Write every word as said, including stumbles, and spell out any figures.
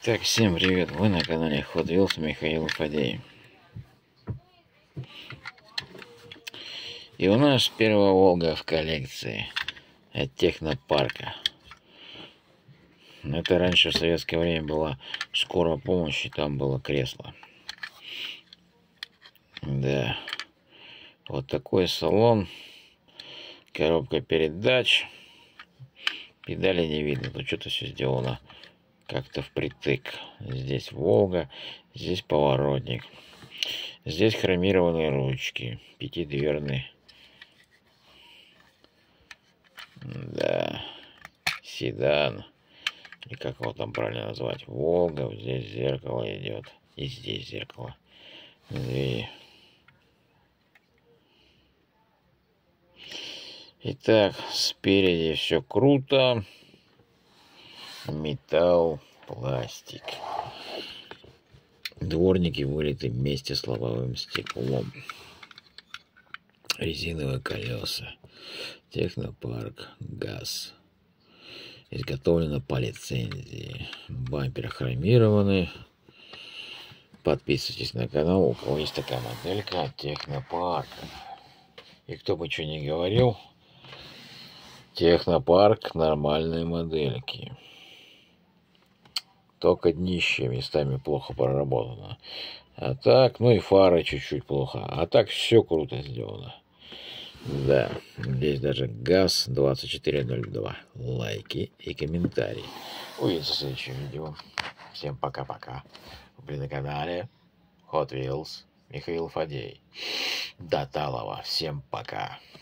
Так, всем привет! Вы на канале Hot Wheels, Михаил Фадеев. И у нас первая Волга в коллекции от Технопарка. Это раньше в советское время была скорая помощь, и там было кресло. Да. Вот такой салон. Коробка передач. Педали не видно. Тут что-то все сделано как-то впритык. Здесь Волга, здесь поворотник. Здесь хромированные ручки, пятидверные. Да, седан. И как его там правильно назвать? Волга. Здесь зеркало идет. И здесь зеркало. И... Итак, спереди все круто. Металл, пластик. Дворники вылиты вместе с лобовым стеклом. Резиновые колеса. Технопарк. ГАЗ. Изготовлено по лицензии. Бампер хромированный. Подписывайтесь на канал, у кого есть такая моделька от Технопарка. И кто бы что ни говорил, Технопарк нормальные модельки. Только днище местами плохо проработано. А так, ну и фары чуть-чуть плохо. А так все круто сделано. Да, здесь даже ГАЗ двадцать четыре ноль два. Лайки и комментарии. Увидимся в следующем видео. Всем пока-пока. Вы на канале Hot Wheels Михаил Фадеев. До талого. Всем пока.